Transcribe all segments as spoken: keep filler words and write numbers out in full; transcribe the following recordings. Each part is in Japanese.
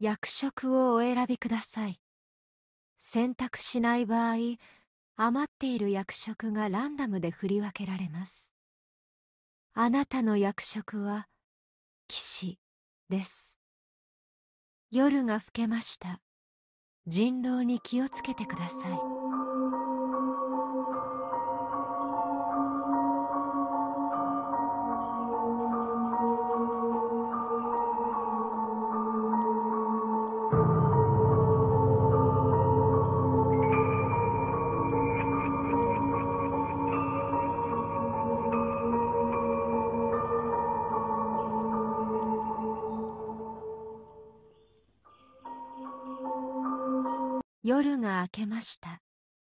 役職をお選びください。選択しない場合、余っている役職がランダムで振り分けられます。あなたの役職は騎士です。夜が更けました。人狼に気をつけてください。夜が明けました。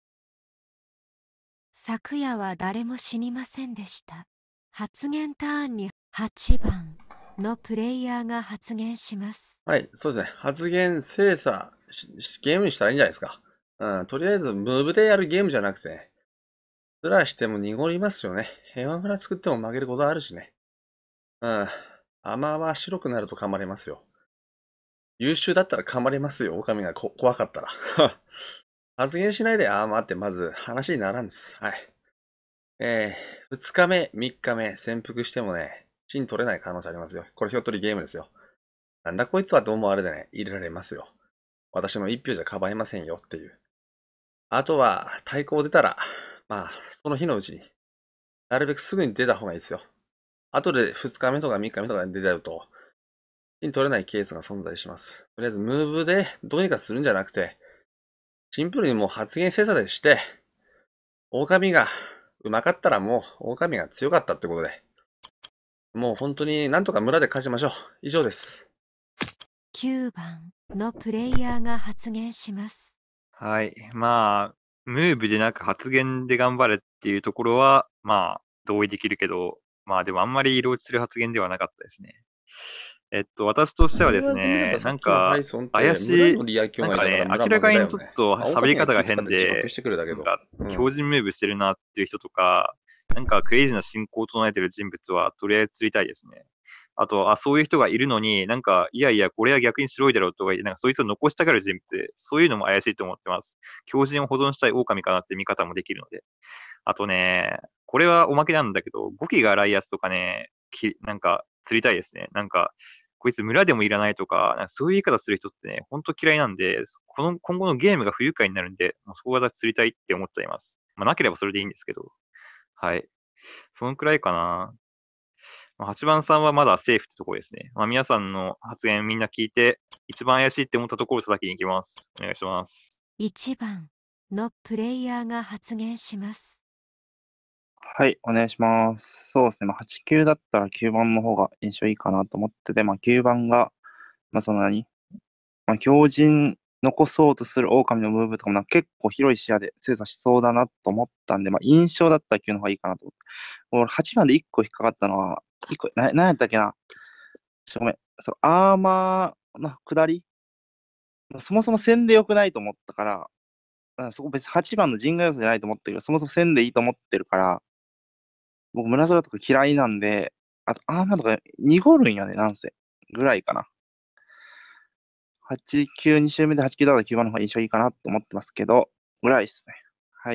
昨夜は誰も死にませんでした。発言ターンにはちばんのプレイヤーが発言します。 はい、そうですね。発言、精査、ゲームにしたらいいんじゃないですか。うん、とりあえず、ムーブでやるゲームじゃなくて、スラしても濁りますよね。平和村作っても負けることあるしね。うん。甘は白くなると噛まれますよ。優秀だったら噛まれますよ。狼がこ怖かったら。発言しないで、あーまってまず話にならんです。はい。えー、二日目、三日目、潜伏してもね、芯取れない可能性ありますよ。これひょっとりゲームですよ。なんだこいつはと思われでね、入れられますよ。私の一票じゃかばえませんよっていう。あとは、対抗出たら、まあ、その日のうちに、なるべくすぐに出た方がいいですよ。後で二日目とか三日目とかに出ちゃうと、芯取れないケースが存在します。とりあえず、ムーブでどうにかするんじゃなくて、シンプルにもう発言精査でして、狼が上手かったらもう狼が強かったってことで、もう本当になんとか村で勝ちましょう。以上です。 きゅうばんのプレイヤーが発言します。 はい。まあ、ムーブでなく発言で頑張れっていうところは、まあ、同意できるけど、まあでもあんまり色落ちする発言ではなかったですね。えっと、私としてはですそう言われてみればね、 さっきのハなんか、 イソンって村怪しい、 のリアキョンがいたからなんかね、 村負明らかにちょっけだよね。まあ、 と喋り狼が方が変気使って自爆で、 してくるだけど。 なんか、 うん。 強靭ムーブしてるなっていう人とか、なんかクレイジーな進行を唱えてる人物は、とりあえず釣りたいですね。あと、あ、そういう人がいるのに、なんか、いやいや、これは逆に白いだろうとか言って、なんかそいつを残したがる人物、そういうのも怪しいと思ってます。強靭を保存したい狼かなって見方もできるので。あとね、これはおまけなんだけど、ゴキが荒いやつとかね、きなんか釣りたいですね。なんか、こいつ村でもいらないとか、なんかそういう言い方する人ってね、ほんと嫌いなんで、この今後のゲームが不愉快になるんで、もうそこは私釣りたいって思っちゃいます。まあ、なければそれでいいんですけど。はい。そのくらいかな。まあ、はちばんさんはまだセーフってところですね。まあ、皆さんの発言みんな聞いて、一番怪しいって思ったところを先に行きます。お願いします。 いちばんのプレイヤーが発言します。 はい、お願いします。そうですね。まあ、はち、きゅうだったらきゅうばんの方が印象いいかなと思ってて、まあ、きゅうばんが、まあ、その何まあ、強靭残そうとする狼のムーブとかもなんか結構広い視野で精査しそうだなと思ったんで、まあ、印象だったらきゅうの方がいいかなと思って。俺、はちばんでいっこ引っかかったのは、いっこ、な、なんやったっけな。ちょ、ごめん。そう、アーマーの下りそもそも線で良くないと思ったから、だからそこ別にはちばんの陣が要素じゃないと思ってるけど、そもそも線でいいと思ってるから、僕、村空とか嫌いなんで、あと、アーマーとか濁るんよね、なんせ。ぐらいかな。はち、きゅう、に周目ではち、きゅうだからきゅうばんの方が印象いいかなと思ってますけど、ぐらいですね。はい。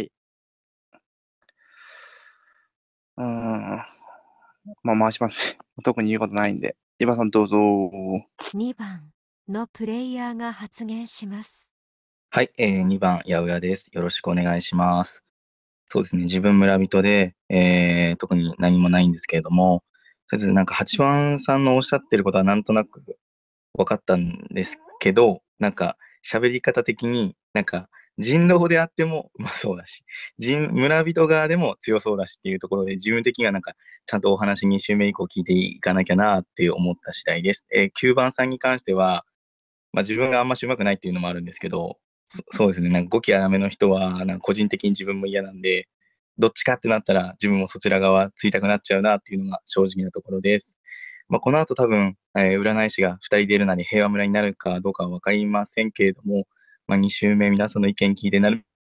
うーん。まあ、回しますね。特に言うことないんで。エヴァさんどうぞ。 にばんのプレイヤーが発言します。 はい、えー、にばん、八百屋です。よろしくお願いします。そうですね、自分村人で、えー、特に何もないんですけれども、とりあえずなんかはちばんさんのおっしゃってることはなんとなく分かったんですけど、なんか喋り方的に、なんか人狼であっても、まあそうだし、人、村人側でも強そうだしっていうところで、自分的にはなんか、ちゃんとお話に周目以降聞いていかなきゃなって思った次第です。えー、きゅうばんさんに関しては、まあ自分があんまし上手くないっていうのもあるんですけど、そそうですね、なんかごき荒めの人は、なんか個人的に自分も嫌なんで、どっちかってなったら自分もそちら側ついたくなっちゃうなっていうのが正直なところです。まあ、この後多分、えー占い師がふたり出るなり平和村になるかどうかはわかりませんけれども、まあ、に週目皆さんの意見聞いてなる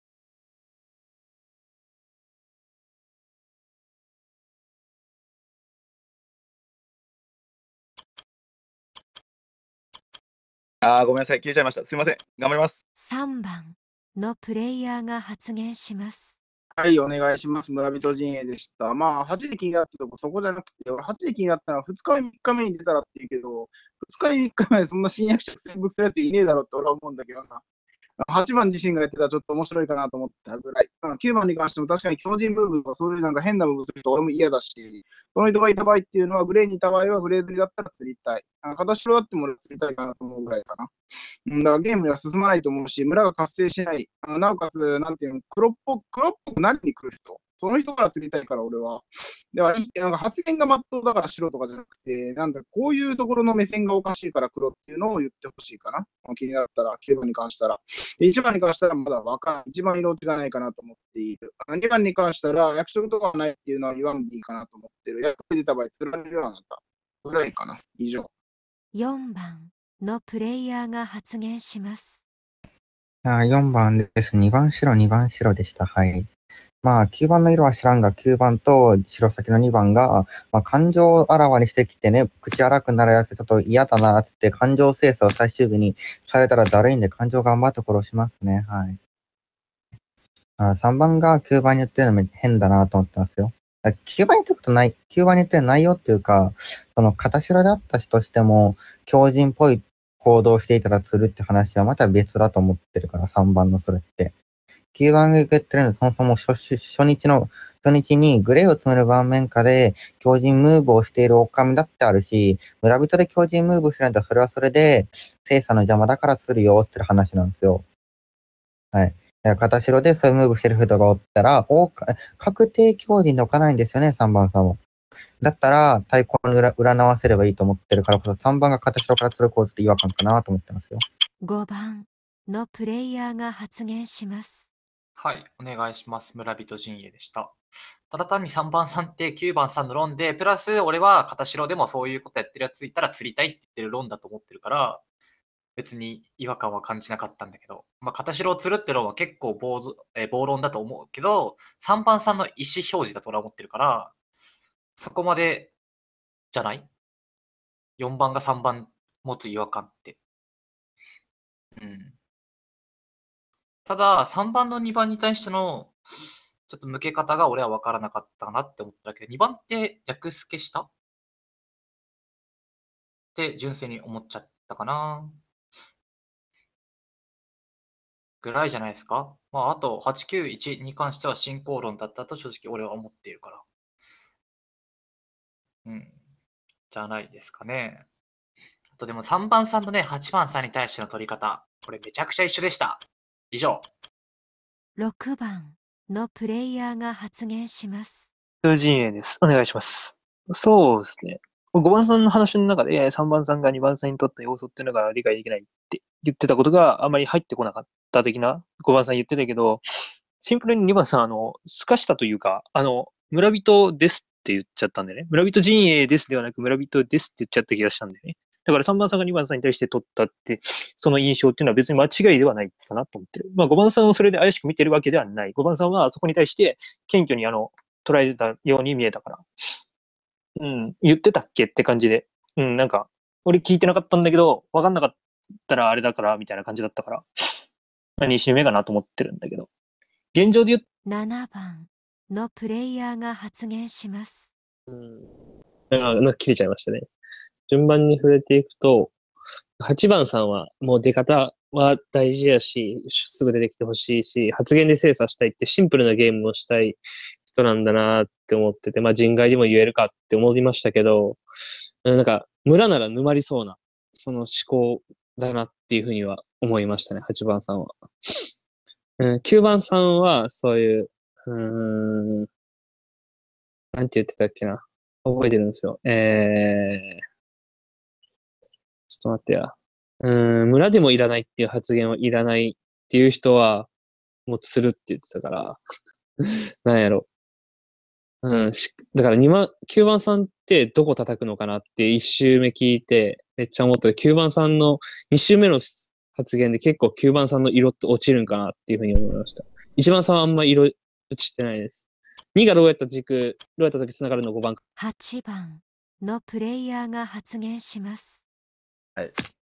あー、ごめんなさい。消えちゃいました。すいません。頑張ります。 さんばんのプレイヤーが発言します。 はい、お願いします。村人陣営でした。まあ、はちで気になったとこ、そこじゃなくて、俺、はちで気になったのは、ふつかめ、みっかめに出たらって言うけど、ふつかめ、みっかめでそんな新役者潜伏するやついねえだろって俺は思うんだけどな。はちばん自身がやってたらちょっと面白いかなと思ったぐらい。まあ、きゅうばんに関しても確かに強靭ムーブとかそういうなんか変なムーブすると俺も嫌だし、その人がいた場合っていうのはグレーにいた場合はグレー釣りだったら釣りたい。あ形白だっても俺釣りたいかなと思うぐらいかな。うんだからゲームには進まないと思うし、村が活性しない。あのなおかつ、なんていうの、黒っぽく、黒っぽくなりに来る人。その人から釣りたいから、俺は。では、いなんか発言がまっとうだから白とかじゃなくて、なんだ、こういうところの目線がおかしいから黒っていうのを言ってほしいかな。気になったら、きゅうばんに関したら。で、いちばんに関したらまだわからない。一番色落ちがないかなと思っている。にばんに関したら、役職とかはないっていうのは言わんでいいかなと思ってる。役職出た場合、釣られるようになった。ぐらいかな。以上。 よんばんのプレイヤーが発言します。 あーよんばんです。にばん白、にばん白でした。はい。まあ、きゅうばんの色は知らんが、きゅうばんと白先のにばんが、まあ、感情をあらわにしてきてね、口荒くなるやつちょっと嫌だな、つって感情精査を最終日にされたらだるいんで、感情頑張って殺しますね。はい。あさんばんがきゅうばんに言ってるのも変だなと思ってますよ。あきゅうばんに言ってることない、きゅうばんに言ってる内容っていうか、その、片白であった人としても、強靭っぽい行動をしていたら釣るって話はまた別だと思ってるから、さんばんのそれって。きゅうばんが言ってるのは、そもそも初初初日の、初日にグレーを詰める盤面下で強靭ムーブをしている狼だってあるし、村人で強靭ムーブしてないんだったらそれはそれで、精査の邪魔だからするよって話なんですよ。はい。だから片白でそういうムーブしてる人がおったら、お確定強靭で置かないんですよね、さんばんさんも。だったら、対抗に裏占わせればいいと思ってるからこそ、さんばんが片白からする構図って違和感かなと思ってますよ。 ごばんのプレイヤーが発言します。 はい、お願いします。村人陣営でした。ただ単にさんばんさんってきゅうばんさんの論で、プラス俺は片白でもそういうことやってるやついたら釣りたいって言ってる論だと思ってるから、別に違和感は感じなかったんだけど、まあ、片白を釣るって論は結構暴ぞえー暴論だと思うけど、さんばんさんの意思表示だと俺は思ってるから、そこまでじゃない ?よん 番がさんばん持つ違和感って。うん。ただ、さんばんのにばんに対しての、ちょっと向け方が俺は分からなかったなって思ったけど、にばんって役付けしたって純粋に思っちゃったかなぐらいじゃないですか。まあ、あと、はちきゅういちに関しては進行論だったと正直俺は思っているから。うん。じゃないですかね。あとでもさんばんさんとね、はちばんさんに対しての取り方、これめちゃくちゃ一緒でした。以上。 ろくばんのプレイヤーが発言します。 通陣営です。お願いします。そうですね。ごばんさんの話の中で、さんばんさんがにばんさんにとった要素っていうのが理解できないって言ってたことがあまり入ってこなかった的な、ごばんさん言ってたけど、シンプルににばんさん、あの、すかしたというか、あの、村人ですって言っちゃったんでね。村人陣営ですではなく村人ですって言っちゃった気がしたんでね。だからさんばんさんがにばんさんに対して取ったって、その印象っていうのは別に間違いではないかなと思ってる。まあごばんさんをそれで怪しく見てるわけではない。ごばんさんはそこに対して謙虚にあの、捉えてたように見えたから。うん、言ってたっけって感じで。うん、なんか、俺聞いてなかったんだけど、わかんなかったらあれだから、みたいな感じだったから、まあ、に周目かなと思ってるんだけど。現状で言うななばんのプレイヤーが発言します。 うん。なんか切れちゃいましたね。順番に触れていくと、はちばんさんはもう出方は大事やし、すぐ出てきてほしいし、発言で精査したいってシンプルなゲームをしたい人なんだなって思ってて、まあ人外でも言えるかって思いましたけど、なんか村なら沼りそうな、その思考だなっていうふうには思いましたね、はちばんさんは。うん、きゅうばんさんはそういう、うーん、なんて言ってたっけな。覚えてるんですよ。えー、ちょっと待ってや。うーん、村でもいらないっていう発言はいらないっていう人は、もう釣るって言ってたから、なんやろ。うん、し、だからにばん、きゅうばんさんってどこ叩くのかなっていち周目聞いて、めっちゃ思った。きゅうばんさんのに周目の発言で結構きゅうばんさんの色って落ちるんかなっていうふうに思いました。いちばんさんはあんま色落ちてないです。にがどうやった軸、どうやった時繋がるのごばん。 はちばんのプレイヤーが発言します。 はい。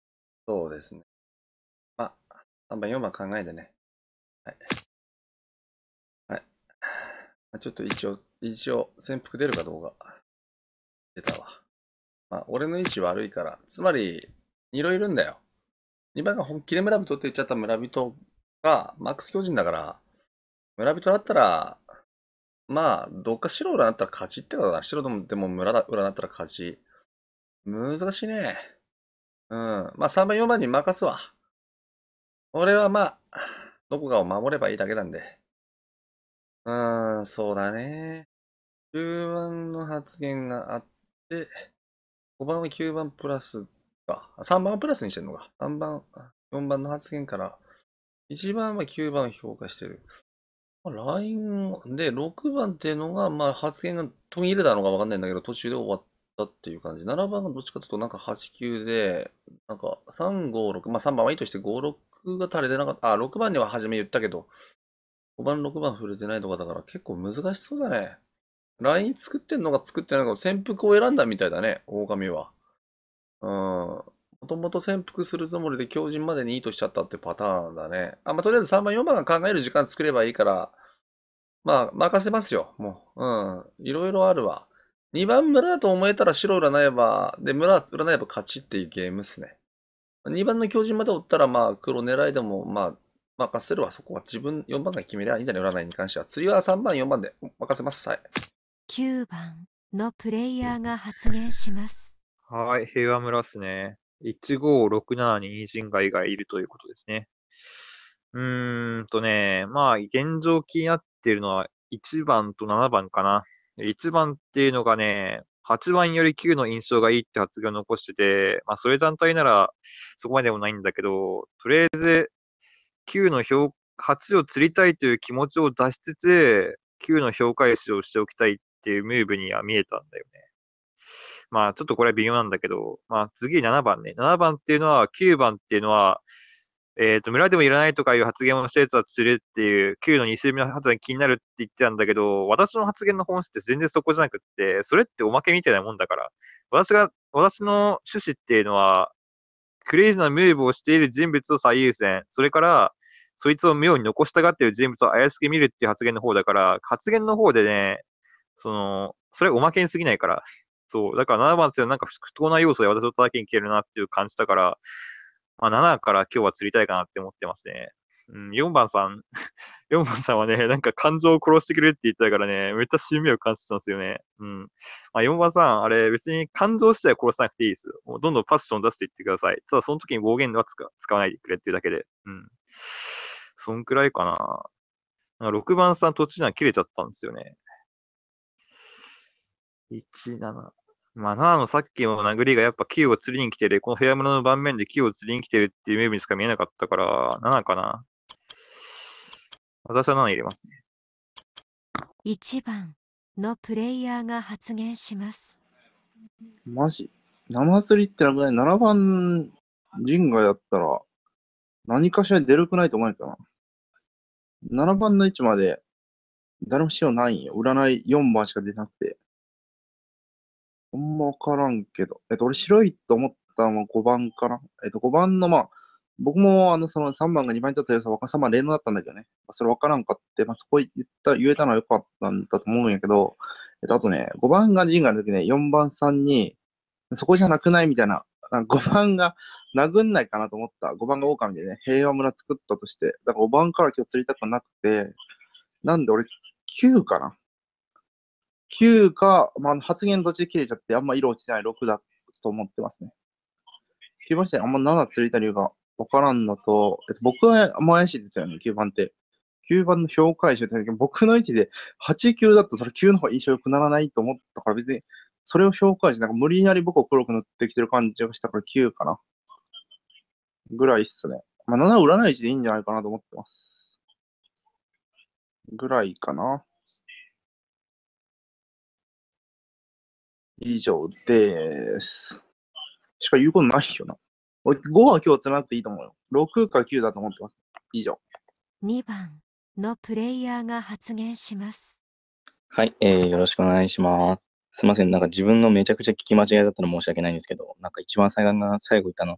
そうですね。まあ、さんばん、よんばん考えてね。はい。はい。まあちょっと一応、一応、潜伏出るかどうか。出たわ。まあ、俺の位置悪いから。つまり、いろいるんだよ。にばんが本気で村人って言っちゃった村人が、マックス巨人だから、村人だったら、まあ、どっか白占ったら勝ちってことだ。白でもでも村だ占ったら勝ち。難しいね。うん。まあ、さんばん、よんばんに任すわ。俺はまあ、どこかを守ればいいだけなんで。うーん、そうだね。きゅうばんの発言があって、ごばんはきゅうばんプラスか。あさんばんはプラスにしてんのか。さんばん、よんばんの発言から、いちばんはきゅうばんを評価してる。ラインで、ろくばんっていうのが、まあ発言が途切れたのかわかんないんだけど、途中で終わったっていう感じ。ななばんがどっちかというと、なんかはち、きゅうで、なんかさん、ご、ろく、まあさんばんはいいとしてご、ろくが足りてなかった。あ、ろくばんには初め言ったけど、ごばん、ろくばん触れてないとかだから結構難しそうだね。ライン 作ってんのか作ってないのか、潜伏を選んだみたいだね、狼は。うん。もともと潜伏するつもりで強靭までにいいとしちゃったってパターンだね。あ、まあ、とりあえずさんばん、よんばんが考える時間作ればいいから、まあ、任せますよ、もう。うん。いろいろあるわ。にばん村だと思えたら白占えば、で、村占えば勝ちっていうゲームっすね。にばんの強靭まで追ったら、まあ、黒狙いでも、まあ、任せるわ。そこは自分よんばんが決めりゃいいんだね、占いに関しては。次はさんばん、よんばんで任せます。はい。 きゅうばんのプレイヤーが発言します。 はい、平和村っすね。いちごろくななにニジンガイがいるということですね。うーんとね、まあ、現状気になっているのはいちばんとななばんかな。いちばんっていうのがね、はちばんよりきゅうの印象がいいって発言を残してて、まあ、それ単体ならそこまでもないんだけど、とりあえずきゅうの評、はちを釣りたいという気持ちを出しつつ、きゅうの評価石をしておきたいっていうムーブには見えたんだよね。まあ、ちょっとこれは微妙なんだけど、まあ、次ななばんね。ななばんっていうのは、きゅうばんっていうのは、えっと、村でもいらないとかいう発言をしたやつは釣るっていう、きゅうのに週目の発言気になるって言ってたんだけど、私の発言の本質って全然そこじゃなくって、それっておまけみたいなもんだから、私が、私の趣旨っていうのは、クレイジーなムーブをしている人物を最優先、それから、そいつを妙に残したがっている人物を怪しく見るっていう発言の方だから、発言の方でね、その、それおまけに過ぎないから、そう、だからななばんっていうのはなんか不当な要素で私を叩きに来てるなっていう感じだから、まあ、ななから今日は釣りたいかなって思ってますね。うん、よんばんさん、よんばんさんはね、なんか感情を殺してくれって言ったからね、めっちゃ使命を感じてたんですよね。うん。まあ、よんばんさん、あれ別に感情自体は殺さなくていいですよ。もうどんどんパッション出していってください。ただその時に暴言は使使わないでくれっていうだけで。うん。そんくらいかな。なんかろくばんさん途中で切れちゃったんですよね。いち、なな。まあ、ななのさっきの殴りがやっぱきゅうを釣りに来てる、このフェア村の盤面できゅうを釣りに来てるっていうムーブにしか見えなかったから、ななかな。私はなな入れますね。 いちばんのプレイヤーが発言します。 マジ生釣りってなくない？ なな 番人外だったら何かしら出るくないと思うかな。ななばんの位置まで誰も塩ないんよ。占いよんばんしか出なくて。ほんまわからんけど。えっと、俺白いと思ったのはごばんかな。えっと、ごばんの、まあ、僕もあの、そのさんばんがにばんに立った要素はさんばん連動だったんだけどね。まあそれわからんかって、まあ、そこ言った、言えたのはよかったんだと思うんやけど、えっと、あとね、ごばんが人外の時ね、よんばんさんに、そこじゃなくないみたいな、なんかごばんが殴んないかなと思った。ごばんが狼でね、平和村作ったとして。だからごばんから今日釣りたくなくて、なんで俺きゅうかな。きゅうか、まあ、発言途中で切れちゃって、あんま色落ちてないろくだと思ってますね。きゅうばんしてあんまなな釣りた理由がわからんのと、えっと、僕はあんま怪しいですよね、きゅうばんって。きゅうばんの評価石を言ったけど、僕の位置ではち、きゅうだとそれきゅうの方が印象良くならないと思ったから、別にそれを評価石、なんか無理やり僕を黒く塗ってきてる感じがしたからきゅうかな。ぐらいっすね。まあ、なな占い石でいいんじゃないかなと思ってます。ぐらいかな。以上です。しか言うことないよな。俺ごは今日釣らなくていいと思うよ。ろくかきゅうだと思ってます。以上。 にばんのプレイヤーが発言します。 はい、えー、よろしくお願いします。すいません、なんか自分のめちゃくちゃ聞き間違いだったら申し訳ないんですけど、なんか一番最後が最後言ったの、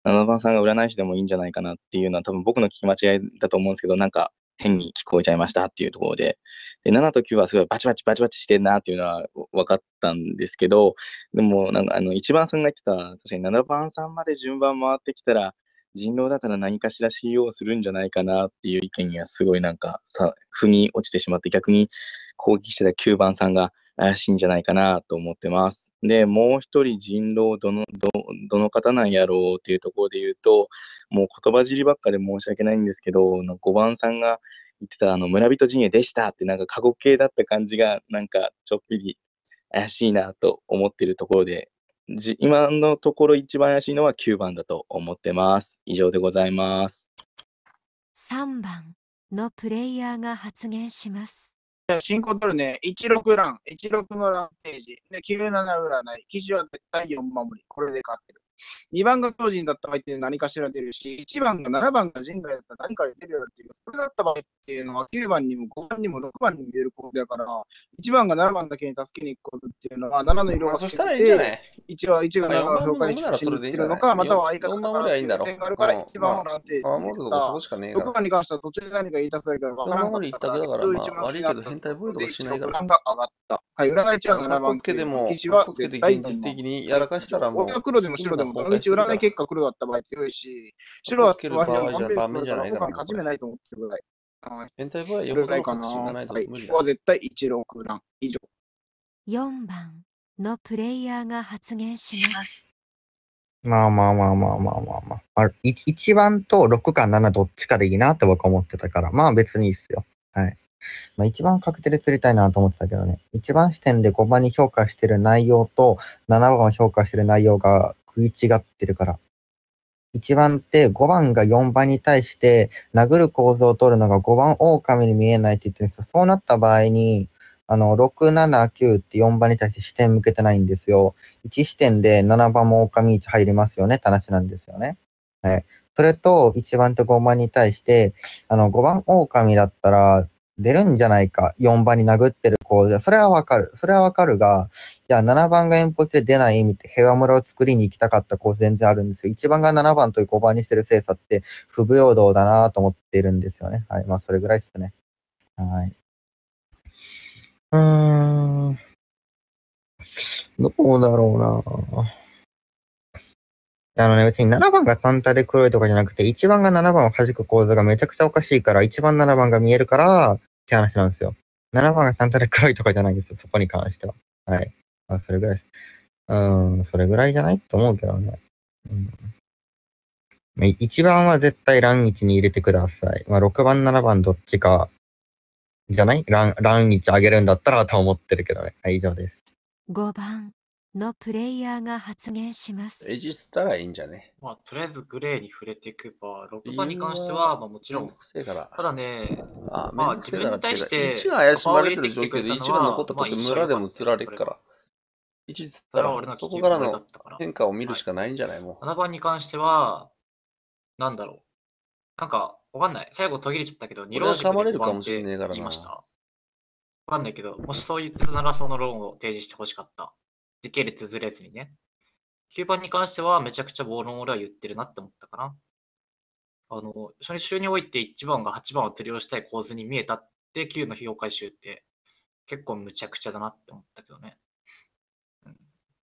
ななばんさんが占い師でもいいんじゃないかなっていうのは多分僕の聞き間違いだと思うんですけど、なんか変に聞こえちゃいましたっていうところで、でななときゅうはすごいバチバチバチバチしてんなっていうのは分かったんですけど、でもなんかあのいちばんさんが言ってた、確かにななばんさんまで順番回ってきたら、人狼だったら何かしら信用するんじゃないかなっていう意見にはすごいなんかさ、腑に落ちてしまって、逆に攻撃してたきゅうばんさんが怪しいんじゃないかなと思ってます。で、もう一人人狼どの、ど、どの方なんやろうっていうところで言うと、もう言葉尻ばっかで申し訳ないんですけど、ごばんさんが言ってたあの村人陣営でしたってなんか過去形だった感じがなんかちょっぴり怪しいなと思ってるところで、じ今のところ一番怪しいのはきゅうばんだと思ってます。以上でございます。 さんばんのプレイヤーが発言します。 進行取るね、いちろくラン、いちろくのランページ、できゅうなな占い、騎士は絶対よん守り、これで勝ってる。にばんが強人だった場合って何かしら出るし、いちばんがななばんが人外だったら何かで出るよっていう、それだった場合っていうのはきゅうばんにもごばんにもろくばんにも出る構図やから、いちばんがななばんだけに助けに行くことっていうのは、ななの色がそしたらいいんじゃない？ いちは、いちがまあ、 ななの 4 評価に番も飲むならそれでいいんじゃない？ ってるのか、または相方よん守りゃいいんだろ。 線があるから、いちばんをまランテージあ、守るとこそこしかねえかろくら。 ばんに関しては途中で何か言い出されたら分からよんんか守り一択ったから、 だから、ま一番あ、悪いけど変態ボーイとかしないから。 ランが上がった。はい、占いちはななばん。 かっこつけでも、 騎士はかっこつけて絶対現実的にやらかしたらもう、 俺は黒でも白でも、どの道占い結果黒だった場合強いし、白はつける場合じゃダメじゃないかな。 勝ち目ないと思ってるぐらい。はい。 変態ボーイはよそれほどのぐらいかな。 確信がないとはい。 無理だ。 ここは絶対いちろくラン以上。 よんばんのプレイヤーが発言します。 まあまあまあまあまあまあまあ。あいちばんとろくかななどっちかでいいなって僕は思ってたから、まあ別にいいっすよ。はい。まあ、いちばん確定で釣りたいなと思ってたけどね。いちばん視点でごばんに評価してる内容とななばんを評価してる内容が食い違ってるから。いちばんってごばんがよんばんに対して殴る構造を取るのがごばん狼に見えないって言ってるんですよ。そうなった場合に、あの、ろく、なな、きゅうってよんばんに対して視点向けてないんですよ。いち視点でななばんも狼いち入りますよねって話なんですよね。はい。それといちばんとごばんに対して、あの、ごばん狼だったら出るんじゃないか。よんばんに殴ってる構図。それはわかる。それはわかるが、じゃあななばんが遠方で出ない意味って平和村を作りに行きたかった構図全然あるんですよ。いちばんがななばんとごばんにしてる精査って不平等だなと思っているんですよね。はい。まあ、それぐらいですね。はい。うーん。どうだろうな。あのね、別にななばんが単体で黒いとかじゃなくて、いちばんがななばんを弾く構図がめちゃくちゃおかしいから、いちばんななばんが見えるから、って話なんですよ。ななばんが単体で黒いとかじゃないんですよ、そこに関しては。はい。まあ、それぐらいです。うーん、それぐらいじゃないと思うけどね。うん。まあいちばんは絶対ランいちに入れてください。まあ、ろくばん、ななばんどっちか、じゃないラン、ランいち上げるんだったらと思ってるけどね。はい、以上です。 ごばんのプレイヤーが発言します。 エジスたらいいんじゃね？ まあ、とりあえずグレーに触れていけば、ろくばんに関しては、まあもちろん、 めんどくせえから。 ただね、 あ、めまあんどくせえからっていうか、 自分に対していちが怪しまれてる状況で幅を入れてきてくれたいちがのは残ったとって村でも釣られるから。いちつったらそれは俺のそこからの聞き覚えだったから変化を見るしかないんじゃない？もう。 ななばんに関しては、なんだろう。なんか、わかんない。最後途切れちゃったけど、二俺は郎軸噛まれるかもでごばんってしれねえからな言いました。わかんないけど、もしそう言ってたならその論を提示してほしかった。時系列ずれずにね。きゅうばんに関してはめちゃくちゃ暴論を俺は言ってるなって思ったかな。あの、初日週においていちばんがはちばんを釣りをしたい構図に見えたってきゅうの費用回収って結構むちゃくちゃだなって思ったけどね。うん、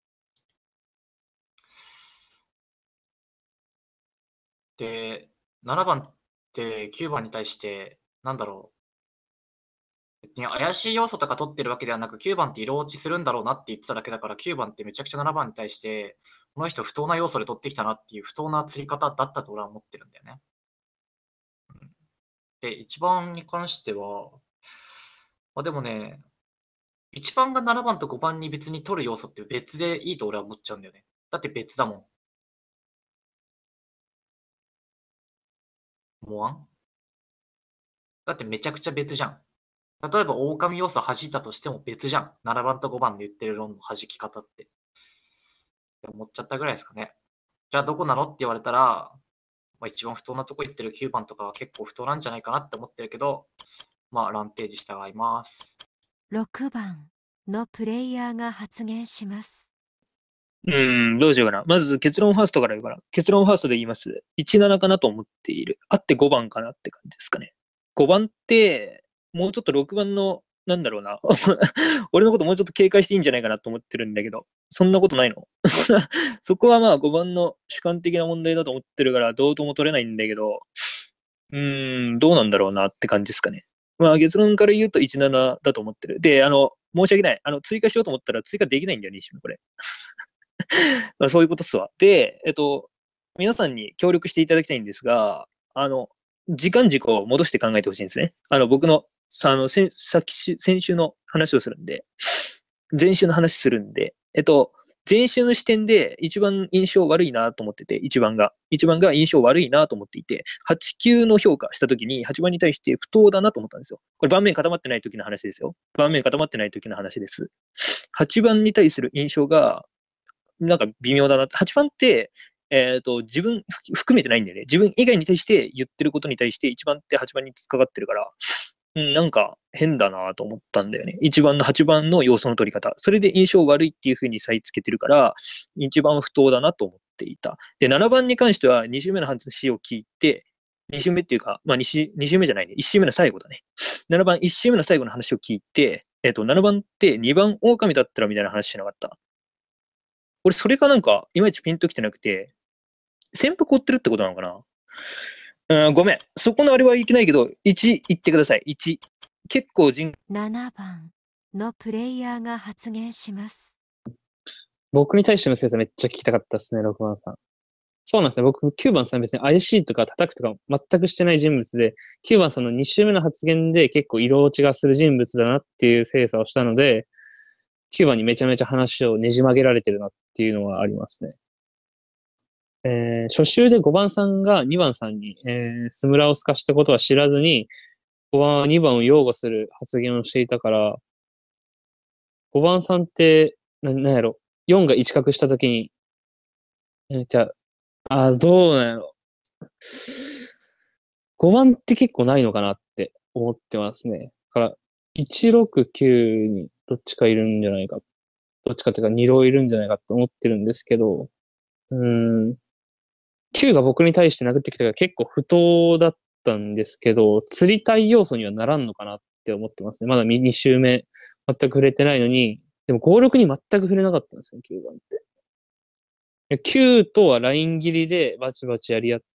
で、ななばんってきゅうばんに対して、なんだろう。別に怪しい要素とか取ってるわけではなく、きゅうばんって色落ちするんだろうなって言ってただけだから、きゅうばんってめちゃくちゃななばんに対して、この人不当な要素で取ってきたなっていう不当な釣り方だったと俺は思ってるんだよね。うん、で、いちばんに関しては、まあ、でもね、いちばんがななばんとごばんに別に取る要素って別でいいと俺は思っちゃうんだよね。だって別だもん。思わん？だってめちゃくちゃ別じゃん。例えば狼要素弾いたとしても別じゃん。ななばんとごばんで言ってる論の弾き方って。って思っちゃったぐらいですかね。じゃあどこなのって言われたら、まあ、一番不当なとこ言ってるきゅうばんとかは結構不当なんじゃないかなって思ってるけど、まあランページ従います。 ろくばんのプレイヤーが発言します。 うーん、どうしようかな。まず結論ファーストから言うかな。結論ファーストで言います。いちななかなと思っている。あってごばんかなって感じですかね。ごばんって、もうちょっとろくばんの、なんだろうな。俺のこともうちょっと警戒していいんじゃないかなと思ってるんだけど、そんなことないのそこはまあごばんの主観的な問題だと思ってるから、どうとも取れないんだけど、うーん、どうなんだろうなって感じですかね。まあ結論から言うといちななだと思ってる。で、あの、申し訳ない。あの、追加しようと思ったら追加できないんだよね、一瞬これ。まあそういうことっすわ。で、えっと、皆さんに協力していただきたいんですが、あの、時間軸を戻して考えてほしいんですね。あの、僕の、さあの、先、先週、先週の話をするんで、前週の話するんで、えっと、前週の視点で一番印象悪いなと思ってて、一番が、一番が印象悪いなと思っていて、はち、きゅうの評価したときにはちばんに対して不当だなと思ったんですよ。これ盤面固まってない時の話ですよ。盤面固まってない時の話です。はちばんに対する印象が、なんか微妙だな。はちばんって、えっ、と、自分含めてないんだよね。自分以外に対して言ってることに対していちばんってはちばんに突っかかってるから、うん、なんか変だなと思ったんだよね。いちばんのはちばんの要素の取り方。それで印象悪いっていう風に差異つけてるから、一番不当だなと思っていた。で、ななばんに関してはに週目の話を聞いて、に週目っていうか、まあ2週、2週目じゃないね。いち週目の最後だね。ななばん、いち週目の最後の話を聞いて、えっ、と、ななばんってにばん狼だったらみたいな話しなかった。俺、それがなんか、いまいちピンときてなくて、潜伏追ってるってことなのかな。うん、ごめん。そこのあれはいけないけど、いち言ってください。いち。結構人。 ななばんのプレイヤーが発言します。 僕に対しての精査めっちゃ聞きたかったですね、ろくばんさん。そうなんですね。僕、きゅうばんさん別に怪しいとか叩くとか全くしてない人物で、きゅうばんさんのに週目の発言で結構色落ちがする人物だなっていう精査をしたので、きゅうばんにめちゃめちゃ話をねじ曲げられてるなっていうのはありますね。えー、初週でごばんさんがにばんさんに、えー、スムラを透かしたことは知らずに、ごばんはにばんを擁護する発言をしていたから、ごばんさんって、な、なんやろ、よんがいち角したときに、えー、じゃあ、あ、どうなんやろ。ごばんって結構ないのかなって思ってますね。だから、いち、ろく、きゅうにどっちかいるんじゃないか。どっちかっていうかに浪いるんじゃないかって思ってるんですけど、うーん、きゅうが僕に対して殴ってきたから結構不当だったんですけど、釣りたい要素にはならんのかなって思ってますね。まだに週目全く触れてないのに、でもご、ろくに全く触れなかったんですよ、きゅうばんって。きゅうとはライン切りでバチバチやり合って、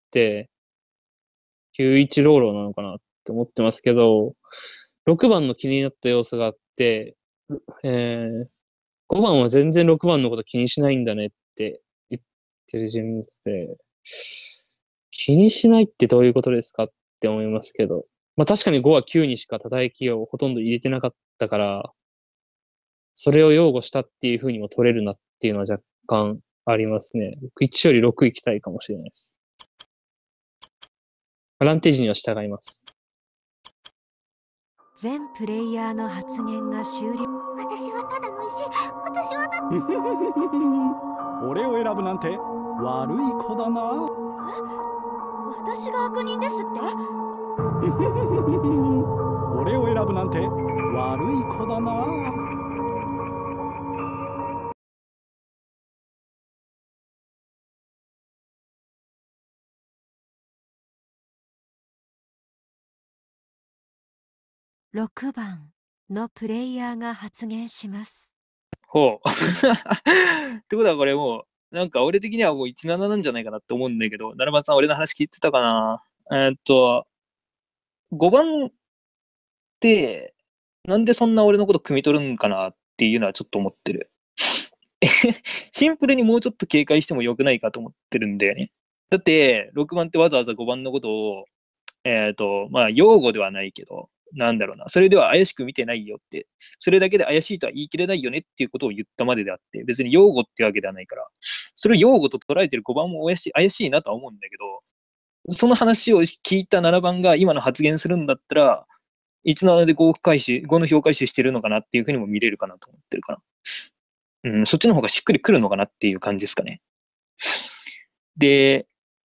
きゅういちローローなのかなって思ってますけど、ろくばんの気になった要素があって、えー、ごばんは全然ろくばんのこと気にしないんだねって言ってる人物で、気にしないってどういうことですかって思いますけど、まあ確かにごはきゅうにしか叩きをほとんど入れてなかったから、それを擁護したっていう風にも取れるなっていうのは若干ありますね。いちよりろく行きたいかもしれないです。ランテージには従います。 全プレイヤーの発言が終了。 私はただの石。私はただ。 俺を選ぶなんて悪い子だな。 え？私が悪人ですって？ 俺を選ぶなんて悪い子だな。 ろくばんのプレイヤーが発言します。 ほう。ってことはこれもう、なんか俺的にはもういちなななんじゃないかなって思うんだけど、ななばんさん俺の話聞いてたかな。えー、っと、ごばんって、なんでそんな俺のこと汲み取るんかなっていうのはちょっと思ってる。シンプルにもうちょっと警戒してもよくないかと思ってるんだよね。だって、ろくばんってわざわざごばんのことを、えっと、まあ、擁護ではないけど、なんだろうな、それでは怪しく見てないよって、それだけで怪しいとは言い切れないよねっていうことを言ったまでであって、別に擁護ってわけではないから、それを擁護と捉えてるごばんも怪しい、怪しいなとは思うんだけど、その話を聞いたななばんが今の発言するんだったら、いちななでご回収、ごの評回収してるのかなっていうふうにも見れるかなと思ってるかな。うん、そっちの方がしっくりくるのかなっていう感じですかね。で、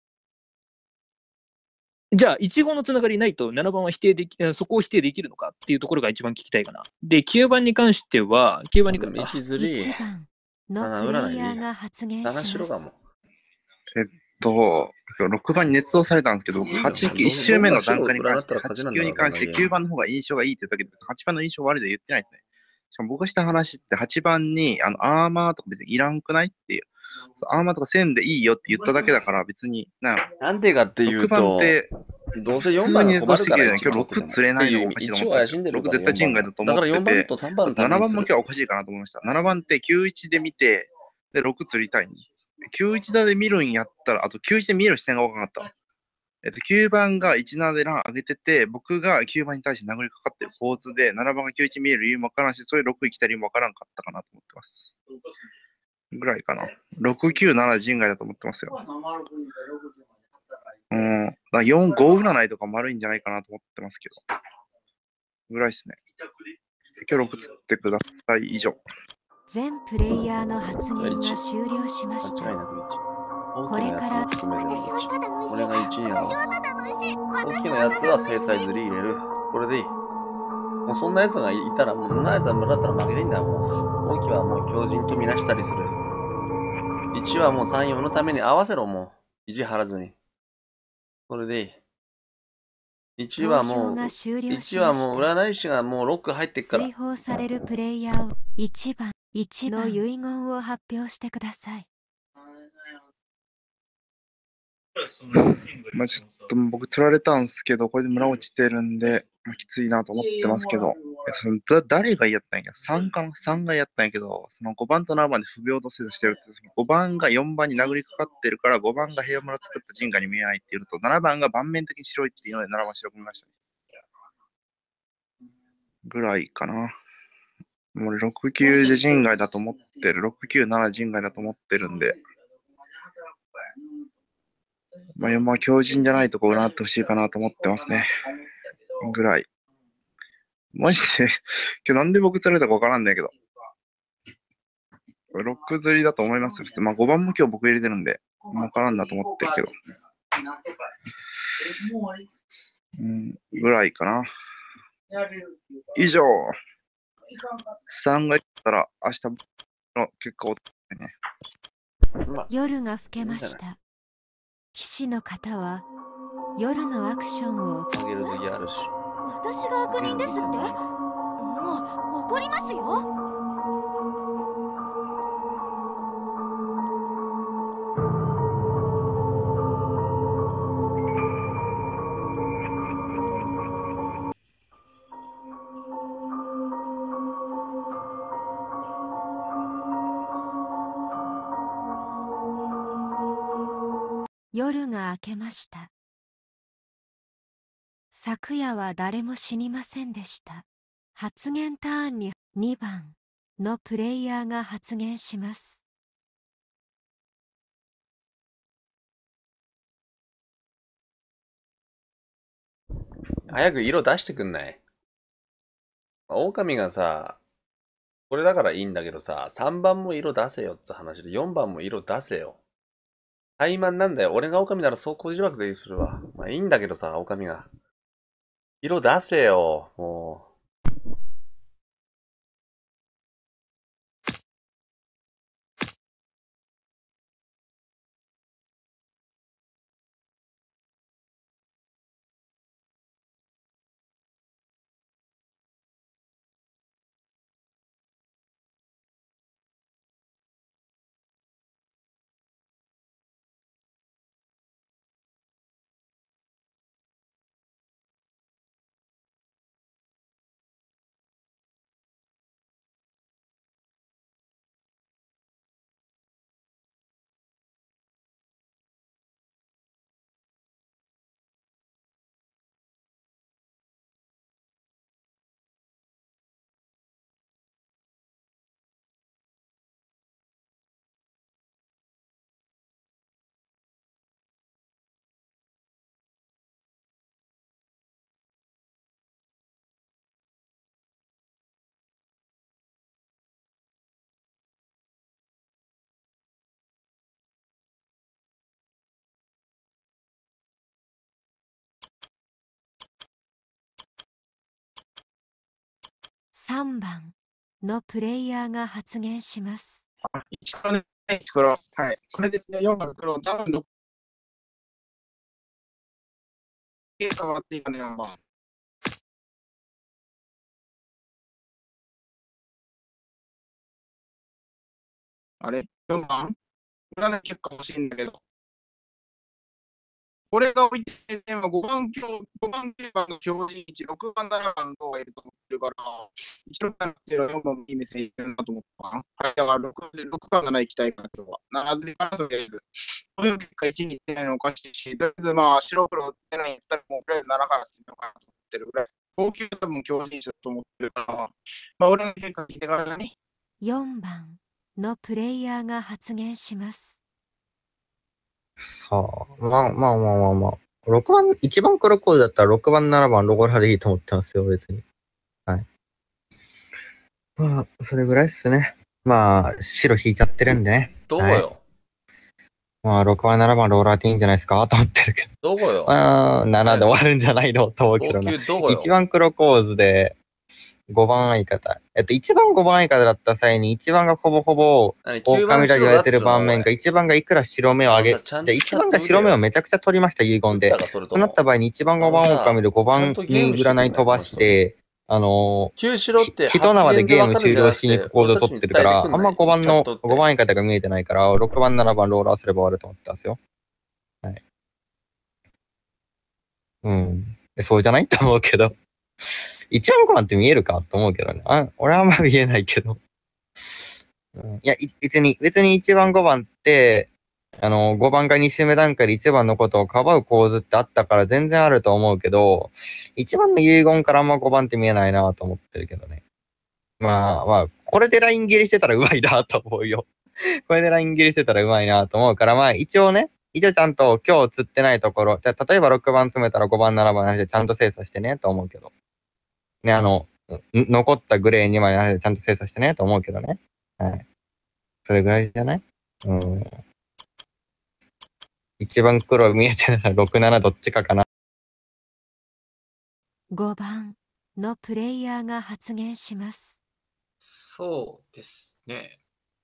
じゃあ、いちごのつながりないとななばんは否定でき、そこを否定できるのかっていうところが一番聞きたいかな。で、きゅうばんに関しては、きゅうばんに関しては、 いちばんの 7 プレ占いでいいや。 イヤーが発言 7 します。 白がもう。 えっと、ろくばんに捏造されたんですけど、 いいよ。 はち、 もうどいち周目のどんな白段階に関して、 占ったら勝ちな 8 んだ級に関してからこんなゲーム。 きゅうばんの方が印象がいいって言ったけど、はちばんの印象悪いで言ってないですね。しかも僕がした話ってはちばんにあのアーマーとか別にいらんくないっていう。アーマーとかせんでいいよって言っただけだから別に、ななんでかっていうろくばんっと、 てどうせ普 4番が通に捏造困るからしてきてるのに、今日いちばん取ってても。 ろく釣れないのがおかしいと思ったんですよ。 一応怪しんでるろくから4 絶対人外番が。だからだと思ってよんばんて、 とさんばんのたななばんめにする。 も今日はおかしいかなと思いました。ななばんってきゅういちで見て、で、ろく釣りたい。きゅういちだで見るんやったら、あときゅういちで見える視点が分からなかった。えっと、きゅうばんがいちななでラン上げてて、僕がきゅうばんに対して殴りかかってる構図で、ななばんがきゅういち見える理由も分からんし、それろく行きた理由も分からんかったかなと思ってます。ぐらいかな。ろく、きゅう、なな人外だと思ってますよ。うん。だからよん、ご占いとかも悪いんじゃないかなと思ってますけど。ぐらいですね。今日ろく釣ってください。以上。 全プレイヤーの発言が終了しまし間違いた。 なくいち。大これかきなやつもら含めてのいち。 私はただの石。 俺がいちに合わ私はす。 ただの石。 大私きなやつは制裁釣り入れる。これでいい。もうそんなやつがいたら、もうそんなやつは村だったら負けていいんだよ、もう。大きはもう強靭とみなしたりする。いちはもうさん、よんのために合わせろ、もう。意地張らずに。それでいい。いちは投票もう、 が終了いちはしました。 もう占い師がもうロック入ってっから。 追放されるプレイヤーはいちばん、いちの遺言を発表してください。 まあちょっと僕釣られたんですけど、これで村落ちてるんで、まあ、きついなと思ってますけど、えそのだ誰がやったんや ?さん かな ?さん がやったんやけど、そのごばんとななばんで不平等制度してるって、ごばんがよんばんに殴りかかってるから、ごばんが平和村作った人家に見えないっていうのと、ななばんが盤面的に白いっていうので、ななばん白く見ましたね。ぐらいかな。もう俺ろく、きゅうで人外だと思ってる。ろく、きゅう、なな人外だと思ってるんで、まあ、よんばんは強靭じゃないとこ占ってほしいかなと思ってますね。ぐらい。マジで、今日なんで僕釣られたかわからんねんけど。ろく釣りだと思いますよ。普通まあごばんも今日僕入れてるんで、わからんなと思ってるけど。うん、ぐらいかな。以上。さんが言ったら明日の結果をね。 夜が更けました。騎士の方は夜のアクションをあげる時あるし。 私が悪人ですって？もう怒りますよ。 夜が明けました。昨夜は誰も死にませんでした。発言ターンににばんのプレイヤーが発言します。 早く色出してくんない？狼がさ、これだからいいんだけどさ、さんばんも色出せよって話で、よんばんも色出せよ。怠慢なんだよ。俺が狼ならそう小じわくぜするわ。まあいいんだけどさ、狼が。色出せよ、もう。 さんばんのプレイヤーが発言します。 いち黒ね、いち黒。はい。これですね、よんばん黒、多分ろく変わっていいかね、よんばん。あれ ?よん 番占い結果欲しいんだけど。これが置いてて、ごばん、ごばん、きゅうばんの表示位置、ろくばん、ななばんのがいると思ってるから、いち、ろくばん、よんばんもいい目線いるなと思ったな。はい、だから 6, 6番なな行きたいから、今日は。ななずりかな、とりあえず。こういう結果いちに行ってないのおかしいし、とりあえずまあ、白黒出ないんだったら、もうとりあえずななから進むのかなと思ってるぐらい。高級多分強靭者と思ってるから、まあ、俺の結果聞いてからだね。 よんばんのプレイヤーが発言します。 さあ、まあまあまあまあまあ。ろくばん、いちばん黒コードだったらろくばん、ななばんロゴラでいいと思ってますよ、別に。はい。まあ、それぐらいっすね。まあ、白引いちゃってるんでね。 どこよ、 はい、まあ、ろくばん、ななばんローラーでいいんじゃないですかと思ってるけど。 どこよ。 まあ、ななで終わるんじゃないのと思うけどな。いちばん黒コーズで、ごばん相方。えっと、いちばんごばん相方だった際に、いちばんがほぼほぼ、狼だ言われてる盤面か、いちばんがいくら白目を上げ、で、いちばんが白目をめちゃくちゃ取りました、遺言で。となった場合にいちばんごばん狼でごばんに占い飛ばして、あのー、人縄でゲーム終了しに行くコード取ってるから、あんまごばんの、ごばん相方が見えてないから、ろくばん、ななばんローラーすれば終わると思ってますよ。はい。うん。そうじゃないと思うけど。いちばんごばんって見えるかと思うけどね。あ、俺はあんま見えないけど。うん、いや、別に、別にいちばんごばんって、あの、ごばんがに周目段階でいちばんのことをかばう構図ってあったから全然あると思うけど、いちばんの遺言からあんまごばんって見えないなと思ってるけどね。まあまあ、これでライン切りしてたらうまいなと思うよ。これでライン切りしてたらうまいなと思うから、まあ一応ね、一応ちゃんと今日釣ってないところ、じゃ例えばろくばん詰めたらごばん、ななばんなしでちゃんと精査してねと思うけど。ね、あの、残ったグレーにまいなしでちゃんと精査してねと思うけどね。はい。それぐらいじゃない？うん。一番黒見えてるのはろく、ななどっちかかな。 ごばんのプレイヤーが発言します。 そうですね。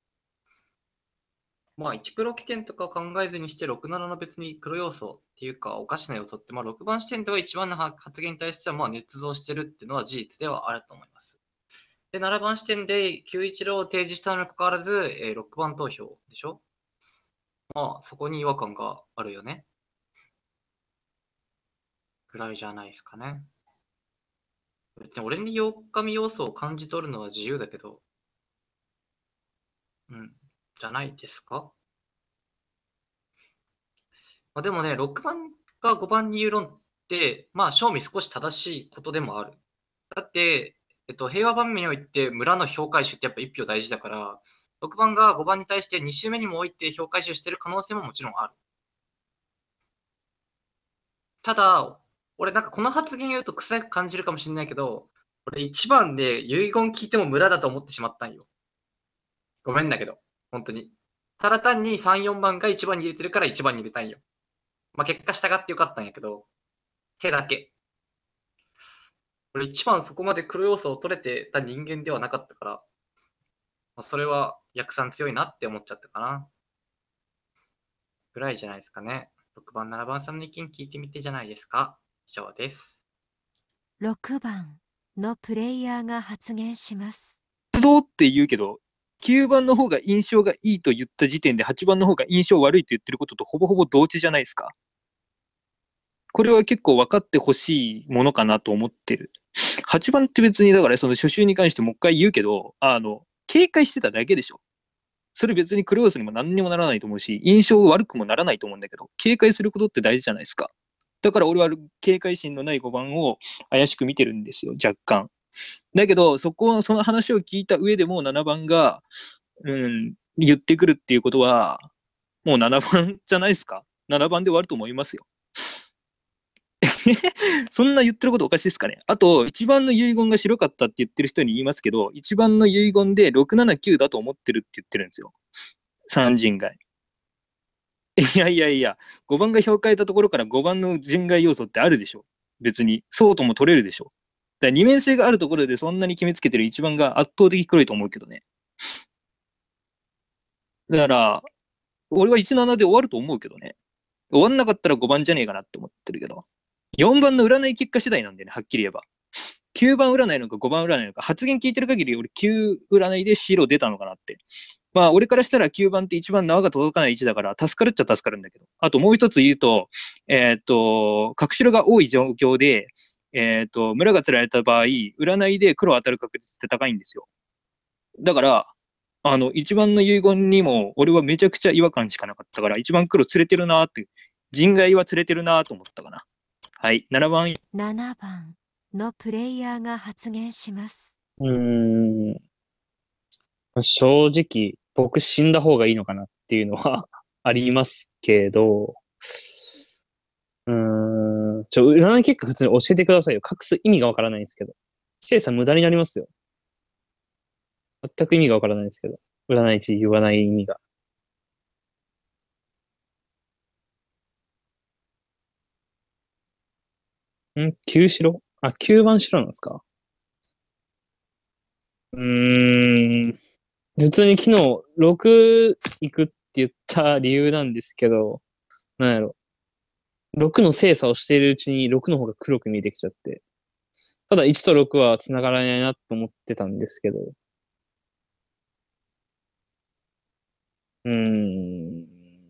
まあ、いち黒起点とか考えずにしてろく、ななの別に黒要素っていうかおかしな要素って、まあ、ろくばん視点ではいちばんの発言に対してはまあ捏造してるっていうのは事実ではあると思います。で、ななばん視点できゅういちローを提示したのにかかわらず、えー、ろくばん投票でしょ。まあ、そこに違和感があるよね。ぐらいじゃないですかね。別に俺に狼要素を感じ取るのは自由だけど、うん、じゃないですか。まあ、でもね、ろくばんがごばんに言う論って、まあ、正味少し正しいことでもある。だって、えっと、平和盤面において村の評価集ってやっぱいち票大事だから、ろくばんがごばんに対してに周目にもおいて評価集してる可能性ももちろんある。ただ、俺なんかこの発言言うと臭く感じるかもしれないけど、俺いちばんで遺言聞いても村だと思ってしまったんよ。ごめんだけど、本当に。ただ単にさん、よんばんがいちばんに入れてるからいちばんに入れたんよ。まあ、結果従ってよかったんやけど、手だけ。俺いちばんそこまで黒要素を取れてた人間ではなかったから、まあ、それは逆算強いなって思っちゃったかな。ぐらいじゃないですかね。ろくばん、ななばんさんの意見聞いてみてじゃないですか。以上です。 ろくばんのプレイヤーが発言します。 どうって言うけど、きゅうばんの方が印象がいいと言った時点ではちばんの方が印象悪いと言ってることとほぼほぼ同値じゃないですか。これは結構分かってほしいものかなと思ってる。はちばんって別にだからその初週に関してもう一回言うけど、あの、警戒してただけでしょ。それ別に黒要素にも何にもならないと思うし、印象悪くもならないと思うんだけど、警戒することって大事じゃないですか。だから俺は警戒心のないごばんを怪しく見てるんですよ、若干。だけど、そこ、その話を聞いた上でもななばんが、うん、言ってくるっていうことは、もうななばんじゃないですか。ななばんで終わると思いますよ。そんな言ってることおかしいですかね。あと、いちばんの遺言が白かったって言ってる人に言いますけど、いちばんの遺言でろくななきゅうだと思ってるって言ってるんですよ。さん陣外。いやいやいや、ごばんが票変えたところからごばんの陣外要素ってあるでしょ。別に。そうとも取れるでしょ。だから二面性があるところでそんなに決めつけてるいちばんが圧倒的黒いと思うけどね。 だから、俺はいちななで終わると思うけどね。終わんなかったらごばんじゃねえかなって思ってるけど。よんばんの占い結果次第なんだよね、はっきり言えば。きゅうばん占いなのかごばん占いなのか、発言聞いてる限り俺きゅう占いで白出たのかなって。まあ、俺からしたらきゅうばんって一番縄が届かない位置だから、助かるっちゃ助かるんだけど。あともう一つ言うと、えーっと、角白が多い状況で、えーっと、村が釣られた場合、占いで黒当たる確率って高いんですよ。だから、あの、一番の遺言にも、俺はめちゃくちゃ違和感しかなかったから、一番黒釣れてるなーって、人外は釣れてるなーと思ったかな。はい、ななばん。 ななばんのプレイヤーが発言します。 うーん。正直、僕死んだ方がいいのかなっていうのはありますけど、うーん。ちょ、占い結果普通に教えてくださいよ。隠す意味がわからないんですけど。精査無駄になりますよ。全く意味がわからないですけど。占い師言わない意味が。ん ?きゅう 白あ、きゅうばん白なんですか？うーん。普通に昨日ろく行くって言った理由なんですけど、なんやろ。ろくの精査をしているうちにろくの方が黒く見えてきちゃって。ただいちとろくは繋がらないなと思ってたんですけど。うーん。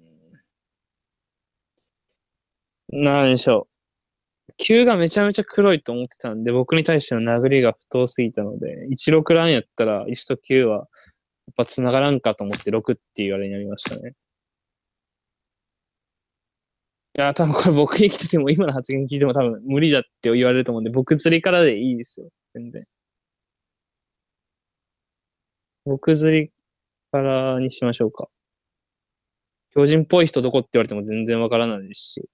なんでしょう。きゅうがめちゃめちゃ黒いと思ってたんで、僕に対しての殴りが不当すぎたので、いちろくランやったらいちときゅうはやっぱ繋がらんかと思ってろくっていうあれになりましたね。いや、多分これ僕に来てても今の発言聞いても多分無理だって言われると思うんで、僕釣りからでいいですよ。全然。僕釣りからにしましょうか。強靭っぽい人どこって言われても全然わからないですし、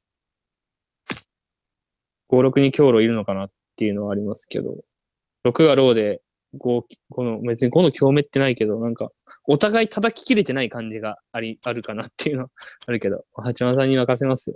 ご、ろくに強路いるのかなっていうのはありますけど、ろくがローでご、この、別にごの強めってないけど、なんか、お互い叩ききれてない感じがあり、あるかなっていうのはあるけど、八幡さんに任せますよ。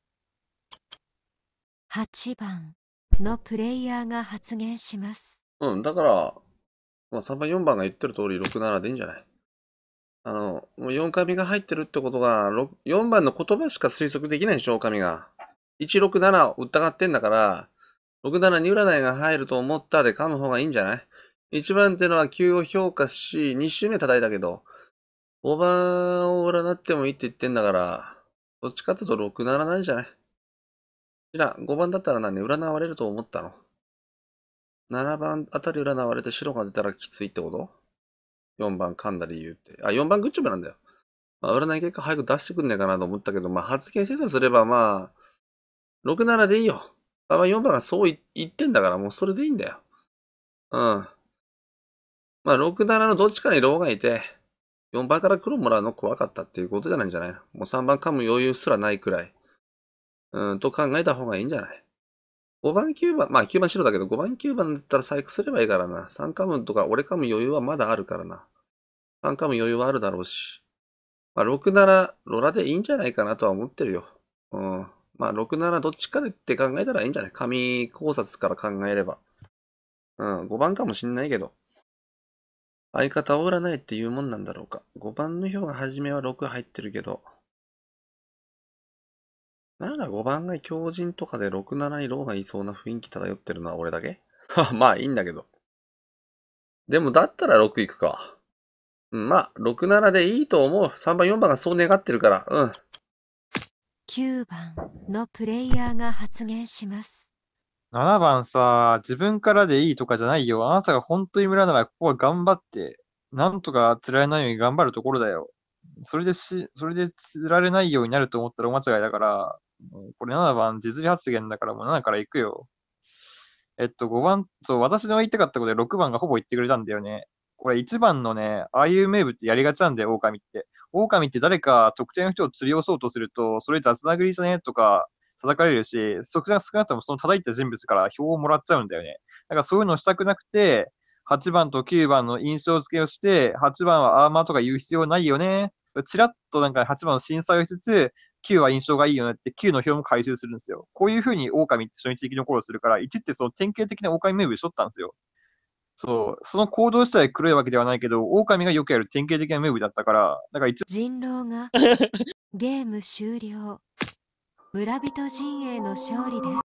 はちばんのプレイヤーが発言します。 うん、だから、まあ、さんばん、よんばんが言ってる通りろく、ななでいいんじゃない？あの、もうよん紙が入ってるってことが、よんばんの言葉しか推測できないでしょ、紙が。いちろくななを疑ってんだから、ろくななに占いが入ると思ったで噛む方がいいんじゃない？ いち 番ってのはきゅうを評価し、に周目叩いたけど、ごばんを占ってもいいって言ってんだから、どっちかっていうとろくなななんじゃない？知らん、ごばんだったら何、占われると思ったの？ なな 番あたり占われて白が出たらきついってこと？ よん 番噛んだ理由って。あ、よんばんグッジョブなんだよ。まあ、占い結果早く出してくんねえかなと思ったけど、まあ、発言精査すればまあ、ろくななでいいよ。さんばん、よんばんがそう言ってんだから、もうそれでいいんだよ。うん。まあ、ろくななのどっちかにローがいて、よんばんから黒もらうの怖かったっていうことじゃないんじゃないの？もうさんばん噛む余裕すらないくらい。うん、と考えた方がいいんじゃない？ ご 番、きゅうばん、まあきゅうばん白だけど、ごばん、きゅうばんだったら細工すればいいからな。さん噛むとか、俺噛む余裕はまだあるからな。さん噛む余裕はあるだろうし。まあ、ろくなな、ロラでいいんじゃないかなとは思ってるよ。うん。まあ、ろくななどっちかでって考えたらいいんじゃない？紙考察から考えれば。うん、ごばんかもしんないけど。相方を占えっていうもんなんだろうか。ごばんの票が初めはろく入ってるけど。ならごばんが強靭とかでろくななにローがいそうな雰囲気漂ってるのは俺だけ？まあいいんだけど。でもだったらろく行くか。うん、まあ、ろくななでいいと思う。さんばん、よんばんがそう願ってるから。うん。 きゅうばんのプレイヤーが発言します。 ななばんさ、自分からでいいとかじゃないよ。あなたが本当に村ならここは頑張って、なんとか釣られないように頑張るところだよ。それでし、それで釣られないようになると思ったら大間違いだから、もうこれななばん実利発言だからもうななから行くよ。えっと、ごばん、そう、私の言いたかったことでろくばんがほぼ言ってくれたんだよね。これいちばんのね、ああいうムーブってやりがちなんだよ、狼って。狼って誰か特定の人を釣り押そうとすると、それ雑殴りじゃねとか叩かれるし、そこが少なくともその叩いた人物から票をもらっちゃうんだよね。だからそういうのをしたくなくて、はちばんときゅうばんの印象付けをして、はちばんはアーマーとか言う必要ないよね。ちらっとなんかはちばんの審査をしつつ、きゅうは印象がいいよねってきゅうの票も回収するんですよ。こういう風に狼って初日生き残ろうするから、いちってその典型的な狼ムーブしとったんですよ。 そう、その行動自体黒いわけではないけど、狼がよくやる典型的なムーブだったから、だから一応、 人狼がゲーム終了。村人陣営の勝利です。